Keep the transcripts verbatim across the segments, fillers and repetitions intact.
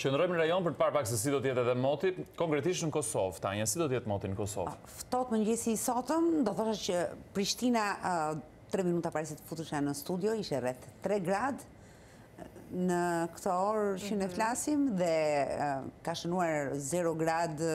Qëndrojmë në rajon për të parë pak se si do t'jetë edhe moti, konkretisht në Kosovë, Tanja, si do t'jetë moti në Kosovë? Ftohtë mëngjesi i sotëm, do thosha që Prishtina tre minuta pari se të futesha në studio, ishe rreth tre gradë në këto orë që ne flasim dhe ka shënuar zero gradë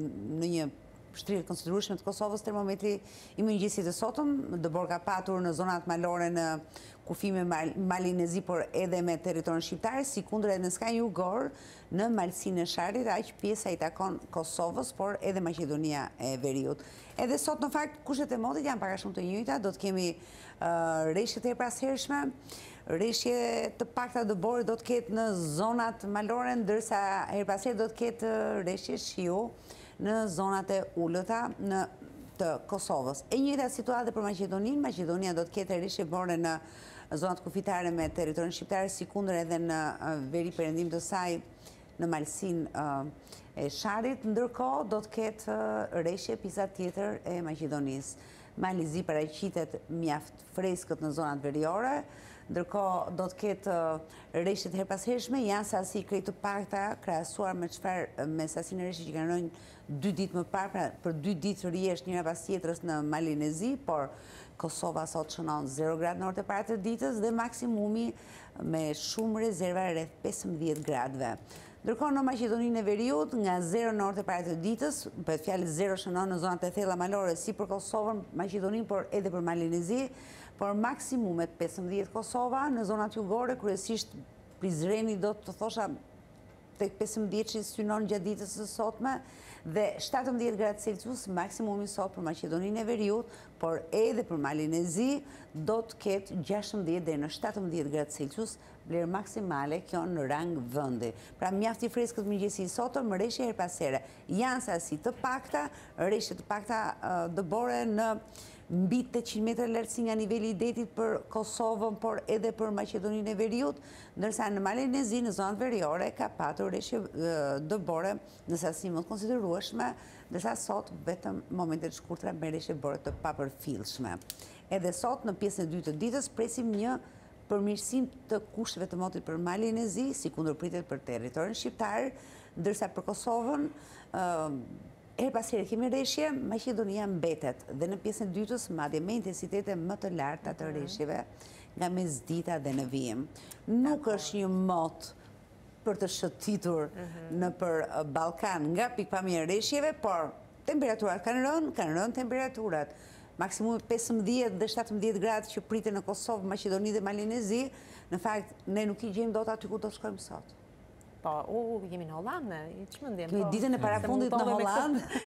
në një shtrirë konsiderueshme të Kosovës. Termometri i mëngjesit të sotëm, dëbor ka patur në zonat malore në kufi me Malinezi, por edhe me territorin shqiptar, si kundër edhe në skajin jugor, në malsinë e Sharrit, aq pjesa i takon Kosovës, por edhe Maqedonia e Veriut. Edhe sot, në fakt, kushtet e motit janë pak a shumë të njëjta, do të kemi uh, rreshje të erpashershme, rreshje të pakta dëbore do të ketë në zonat malore, ndërsa erpasherë do të ketë rreshje shiu në zonat e ullëta në të Kosovës. E njëjta situatë për Maqedoninë, Maqedonia do të ketë rreshje bore në zonat kufitare me territorin shqiptar, si kundër edhe në veri perëndim të saj në malsinë e Sharrit, ndërkohë do të ketë rreshje pisa tjetër e Maqedonisë. Malizi paraqitet mjaft freskët në zonat veriore, ndërkohë do të ketë rreshje të herpashershme, janë sasi krejt të pakta krahasuar me çfarë me sasinë e rreshjeve që kanë rënë dy ditë më parë, pra për dy ditë rrjesh njëra pas tjetrës në Malinezi, por Kosova sot shënon zero gradë në orët e para të ditës dhe maksimumi me shumë rezerva rreth pesëmbëdhjetë gradëve. Ndërkohë në Maqedoninë e Veriut, nga zero në orët e para të ditës, për fjalë zero shënon në zonat e thella malore, si për Kosovën, Maqedoninë, por edhe për Malinezi, por maksimumet pesëmbëdhjetë Kosova, në zonat jugore, kryesisht Prizreni do të thosha tek pesëmbëdhjetë që synon gjatë ditës së sotme, dhe shtatëmbëdhjetë gradë Celsius maksimumi sot për Maqedoninë e Veriut, por edhe për Malinezi do të ketë gjashtëmbëdhjetë deri në shtatëmbëdhjetë gradë Celsius, vlerë maksimale kjo në rang vendi. Pra mjaft i freskët mëngjesi i sotëm, rreshje herpashere janë sasi të pakta, rreshje të pakta dëbore në mbi tetëqind metra lartësi nga niveli i detit për Kosovën, por edhe për Maqedoninë e Veriut, ndërsa në Malinezi, në zonat veriore, ka patur rreshje dëbore në sasi më të konsiderueshme, ndërsa sot vetëm momentet shkurtra me rreshje bore të papërfillshme. Edhe sot, në pjesën e dytë të ditës, presim një përmirësim të kushteve të motit për Malinezi, si kundër pritet për territorin shqiptar, ndërsa për Kosovën, her pas here kemi rreshje, Maqedonia mbetet dhe në pjesën e dytës madje me intensitete më të larta të rreshjeve nga mesdita dhe në vijim. Nuk është një mot për të shëtitur në për Ballkan nga pikpamja e rreshjeve, por temperaturat kanë rënë, kanë rënë temperaturat. Maksimumi pesëmbëdhjetë dhe shtatëmbëdhjetë gradë që priten në Kosovë, Maqedoni dhe Malinezi, në fakt ne nuk i gjejmë dot aty ku do shkojmë sot. Po, u, jemi në Hollandë, i çmendjem. Ditën e parafundit në Hollandë,